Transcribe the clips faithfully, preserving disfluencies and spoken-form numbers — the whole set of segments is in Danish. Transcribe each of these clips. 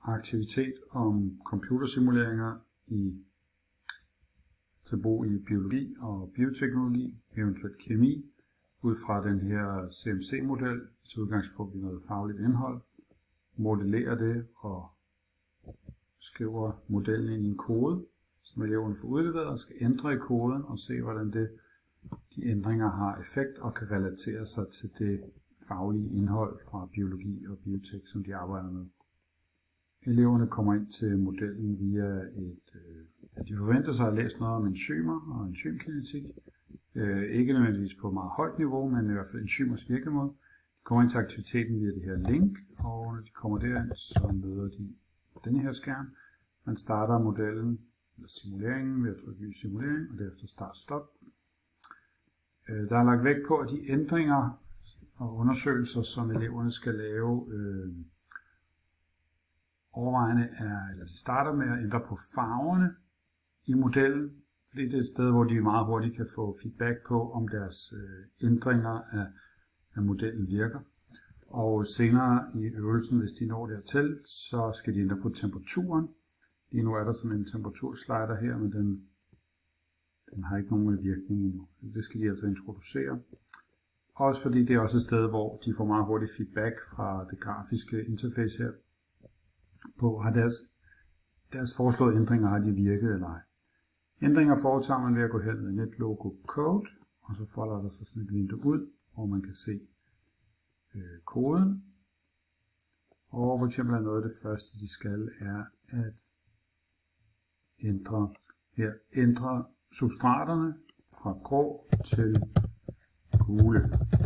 aktivitet om computersimuleringer i, til brug i biologi og bioteknologi, eventuelt kemi, ud fra den her C M C-model til udgangspunkt i noget fagligt indhold, modellerer det og skriver modellen ind i en kode, som eleverne får udleveret og skal ændre i koden og se, hvordan det, de ændringer har effekt og kan relatere sig til det faglige indhold fra biologi og biotek, som de arbejder med. Eleverne kommer ind til modellen via et, øh, de forventer sig at have læst noget om enzymer og enzymkinetik. Øh, ikke nødvendigvis på et meget højt niveau, men i hvert fald enzymers virkemåde. De kommer ind til aktiviteten via det her link, og når de kommer derind, så møder de denne her skærm. Man starter modellen, eller simuleringen, ved at trykke ny simulering, og derefter start stop. Øh, der er lagt vægt på, at de ændringer og undersøgelser, som eleverne skal lave, øh, overvejende er, eller de starter med at ændre på farverne i modellen, fordi det er et sted, hvor de meget hurtigt kan få feedback på, om deres øh, ændringer af, af modellen virker. Og senere i øvelsen, hvis de når dertil, så skal de ændre på temperaturen. Lige nu er der sådan en temperaturslider her, men den, den har ikke nogen virkning endnu. Det skal de altså introducere. Også fordi det er også et sted, hvor de får meget hurtigt feedback fra det grafiske interface her, på har deres, deres foreslåede ændringer, har de virket eller ej. Ændringer foretager man ved at gå hen med netlogo code, og så folder der sig sådan et vindue ud, hvor man kan se øh, koden. Og for eksempel er noget af det første, de skal, er at ændre, her, ændre substraterne fra grå til gule.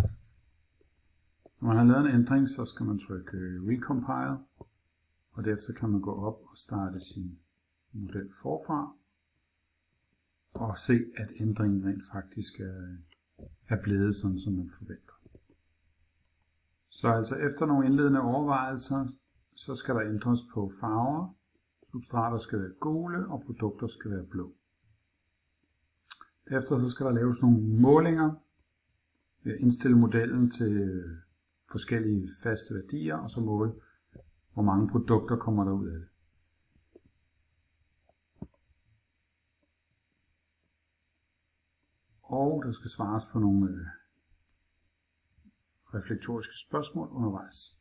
Når man har lavet en ændring, så skal man trykke recompile, og derefter kan man gå op og starte sin model forfra, og se, at ændringen rent faktisk er, er blevet sådan, som man forventer. Så altså efter nogle indledende overvejelser, så skal der ændres på farver. Substrater skal være gule, og produkter skal være blå. Efter så skal der laves nogle målinger. Indstille modellen til forskellige faste værdier, og så måle, hvor mange produkter kommer der ud af det. Og der skal svares på nogle øh, reflektoriske spørgsmål undervejs.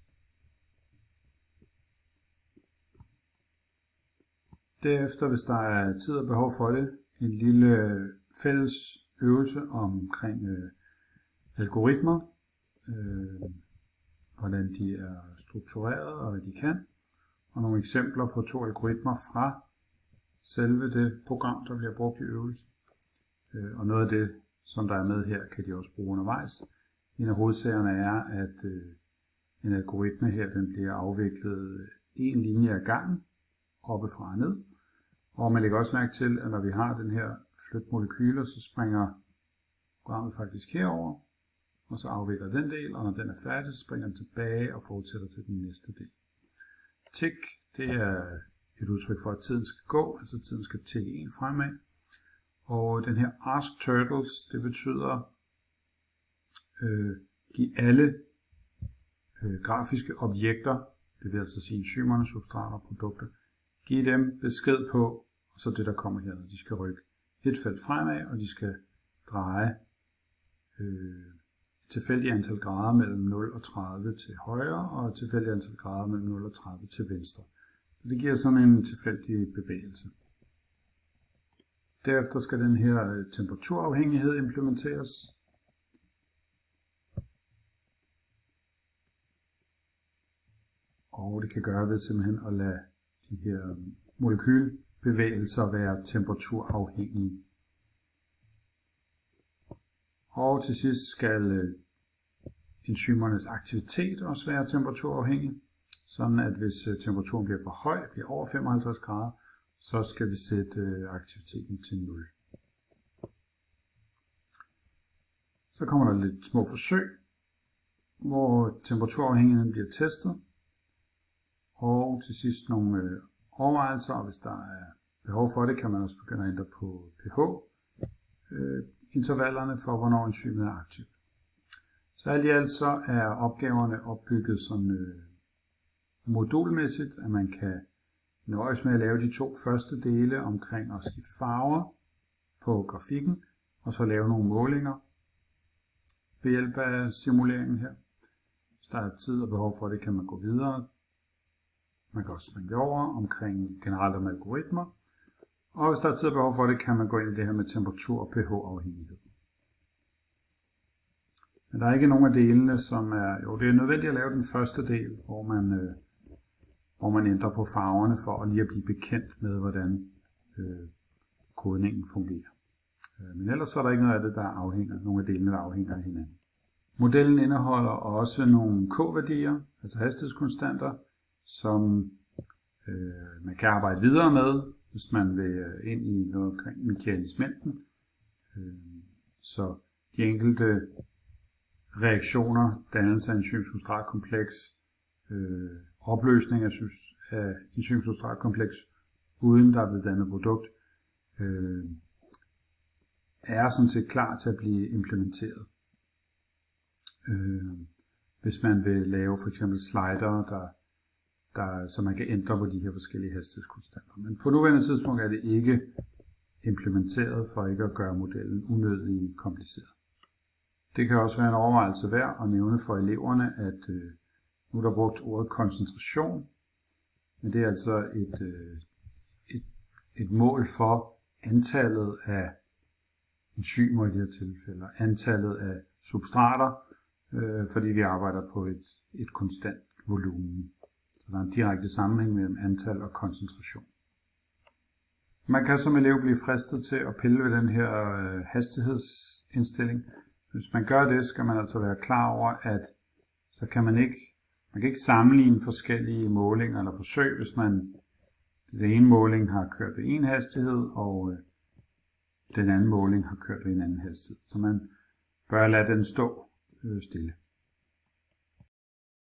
Derefter, hvis der er tid og behov for det, en lille fælles øvelse omkring øh, algoritmer, øh, hvordan de er struktureret og hvad de kan, og nogle eksempler på to algoritmer fra selve det program, der bliver brugt i øvelsen. Øh, og noget af det, som der er med her, kan de også bruge undervejs. En af hovedsagerne er, at øh, en algoritme her, den bliver afviklet en linje ad gangen, oppefra og ned. Og man lægger også mærke til, at når vi har den her flyt molekyler, så springer programmet faktisk herover, og så afvikler den del, og når den er færdig, så springer den tilbage og fortsætter til den næste del. Tick, det er et udtryk for, at tiden skal gå, altså tiden skal tikke en fremad. Og den her ask turtles, det betyder øh, give alle øh, grafiske objekter, det vil altså sige enzymerne, substrater, produkter, give dem besked på, og så det der kommer her, de skal rykke et felt fremad, og de skal dreje øh, et tilfældigt antal grader mellem nul og tredive til højre, og et tilfældigt antal grader mellem nul og tredive til venstre. Så det giver sådan en tilfældig bevægelse. Derefter skal den her temperaturafhængighed implementeres. Og det kan gøre ved simpelthen at lade de her molekylbevægelser være temperaturafhængige. Og til sidst skal enzymernes aktivitet også være temperaturafhængig, sådan at hvis temperaturen bliver for høj, bliver over femoghalvtreds grader, så skal vi sætte aktiviteten til nul. Så kommer der lidt små forsøg, hvor temperaturafhængigheden bliver testet. Og til sidst nogle overvejelser, og hvis der er behov for det, kan man også begynde at ændre på pH-intervallerne for, hvornår enzymet er aktivt. Så alt i alt så er opgaverne opbygget sådan modulmæssigt, at man kan nøjes med at lave de to første dele omkring at skifte farver på grafikken, og så lave nogle målinger ved hjælp af simuleringen her. Hvis der er tid og behov for det, kan man gå videre. Man kan også springe over omkring generelt om algoritmer. Og hvis der er tid og behov for det, kan man gå ind i det her med temperatur og pH-afhængighed. Men der er ikke nogen af delene, som er... Jo, det er nødvendigt at lave den første del, hvor man, øh, hvor man ændrer på farverne for at lige at blive bekendt med, hvordan øh, kodningen fungerer. Øh, men ellers så er der ikke noget af det, der afhænger, nogle af delene, der afhænger af hinanden. Modellen indeholder også nogle k-værdier, altså hastighedskonstanter, som øh, man kan arbejde videre med, hvis man vil ind i noget omkring mekanismenten. Øh, så de enkelte reaktioner, dannelse af enzym-substratkompleks, øh, opløsning af, af enzym-substratkompleks, uden der er blevet dannet produkt, øh, er sådan set klar til at blive implementeret. Øh, hvis man vil lave for eksempel slider, der, der, så man kan ændre på de her forskellige hastighedskonstanter. Men på nuværende tidspunkt er det ikke implementeret for ikke at gøre modellen unødigt kompliceret. Det kan også være en overvejelse værd at nævne for eleverne, at øh, nu er der brugt ordet koncentration, men det er altså et, øh, et, et mål for antallet af enzymer i de her tilfælde, antallet af substrater, øh, fordi vi arbejder på et, et konstant volumen. Så der er en direkte sammenhæng mellem antal og koncentration. Man kan som elev blive fristet til at pille ved den her øh, hastighedsindstilling. Hvis man gør det, skal man altså være klar over, at så kan man ikke, man kan ikke sammenligne forskellige målinger eller forsøg, hvis man den ene måling har kørt ved en hastighed, og øh, den anden måling har kørt ved en anden hastighed. Så man bør lade den stå øh, stille.